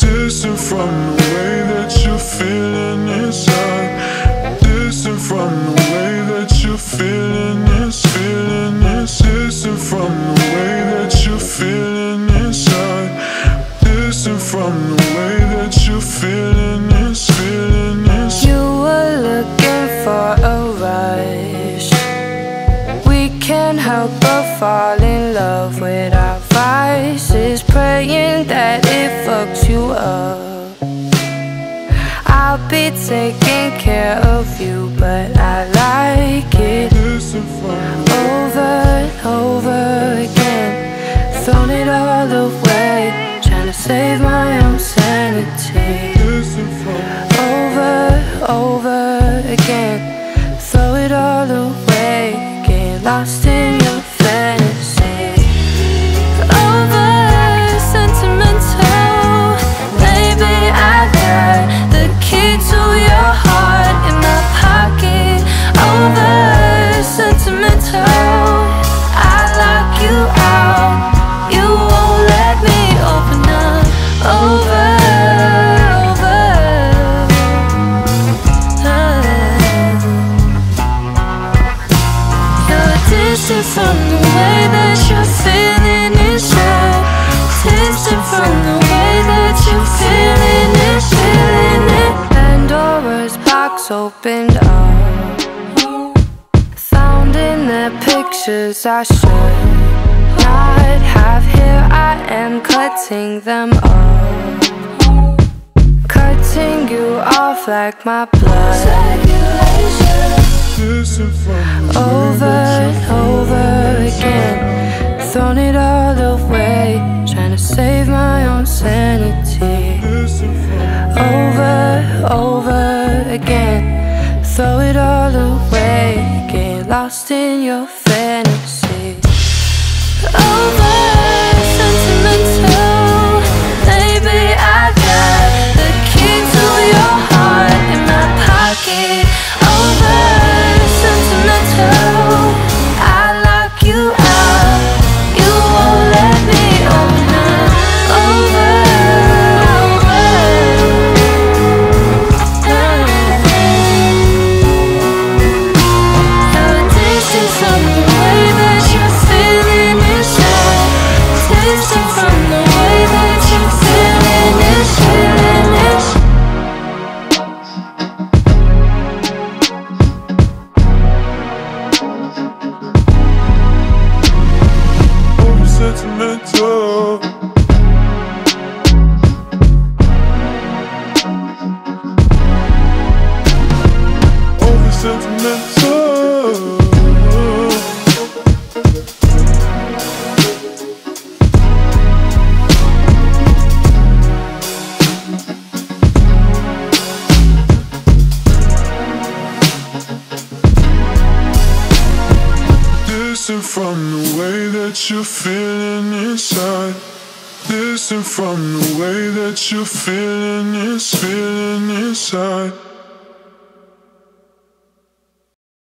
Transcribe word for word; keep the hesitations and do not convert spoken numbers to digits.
Distant from the way that you're feeling inside. Distant from the way that you're feeling is, feeling is. Distant from the way that you're feeling inside. Distant from the way that you're feeling is, feeling is. You were looking for a rush. We can't help but fall in love with our vices, praying that it fucks you up. I'll be taking care of you, but I like it. Over and over again, thrown it all away, trying to save my own sanity. Over, over again, throw it all away, get lost in your fantasy. Over sentimental, maybe I got the key to your heart in my pocket. Over sentimental, I lock you out, you won't let me open up. Over, over, uh, you're distant from the way that you're feeling inside. Distant from the way that you're feeling it, feeling it. Pandora's box opened up, found in their pictures I should not have here. I am cutting them off, cutting you off like my blood. Over and over again, thrown it all away, trying to save my own sanity. Over, over again, throw it all away, get lost in your fantasy. Over sentimental, maybe I got the key to your heart in my pocket. Over sentimental, I lock you out, you won't let me open up. Over, over, you're distant from the way that you're feeling inside. Distant from the way that you're feeling is, feeling is. Over sentimental. Over sentimental. Distant from the way that you're feeling inside. Distant from the way that you're feeling is, feeling inside.